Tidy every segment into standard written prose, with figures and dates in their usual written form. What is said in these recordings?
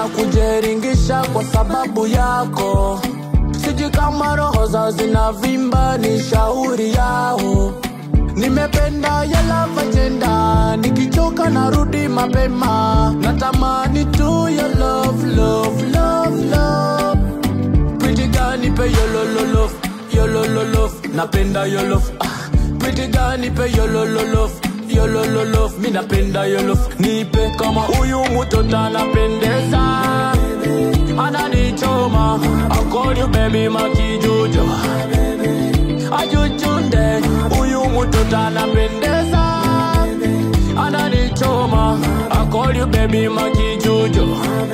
kujeringisha kwa sababu yako. Siji kama roho za zinavimba ni shauri yao. Nimependa ya love agenda, nikichoka narudi mapema. Natamani tu ya love, love, love, love. Pretty girl nipe yo lo lo love, yo lo lo love. Napenda yo love. Pretty girl nipe yo lo lo love, yo lo lo love. Mi napenda yo love. Nipe kama huyu mtoto anapendeza, ananichoma. I'll call you baby makijujo, ajuchunde. Huyu mtoto anapendeza, ananichoma. I'll call you baby makijujo,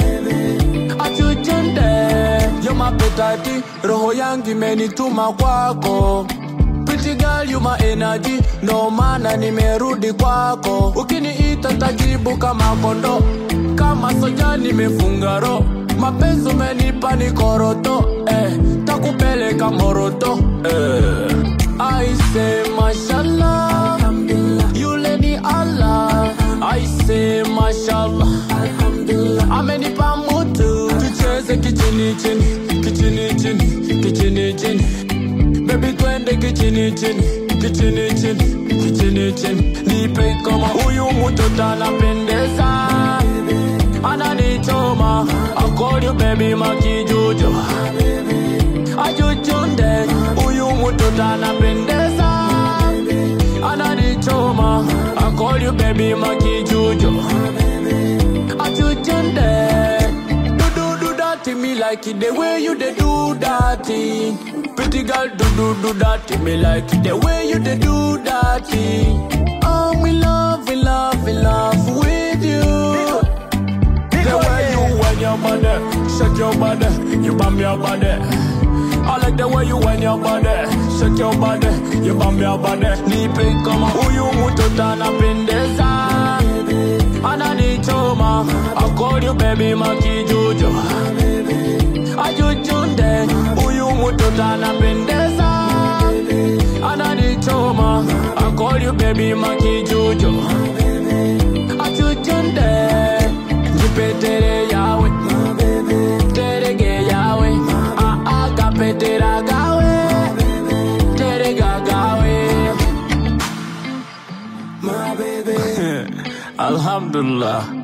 ajuchunde. You're my petati, roho yangu imenituma kwako. Pretty girl you my energy, no maana nimerudi kwako. Ukiniita tajibu kama kondo, kama soja nimefunga roho. Mapenzi umenipa ni koroto, takupeleka moroto, I say mashallah, yule ni Allah. I say mashallah, amenipa mutu. Tucheze kichini chini, kichini chini, kichini chini. Baby twende kichini chini, kichini chini, kichini chini. Nipe kama huyu mtoto anapendeza, ananichoma. I'll call you baby makijujo, ajuchunde. Huyu mtoto anapendeza, ananichoma. I'll call you baby makijujo, ajuchunde. Do that to me like it the way you dey do that thing. Pretty girl do that to me like it the way you dey do that thing. I'm in love, in love, in love with you. The way you wind your body, shake your body, you bump your body. I like the way you wind your body, shake your body, you bump your body. Nipe kama huyu mtoto anapendeza, ananichoma. I'll call you baby makijujo, ajuchunde. Huyu mtoto anapendeza, ananichoma. I'll call you baby makijujo, ajuchunde. Jipetere yawe, terege yawe, kapetera gawe, terega gawe. My baby. Alhamdulillah.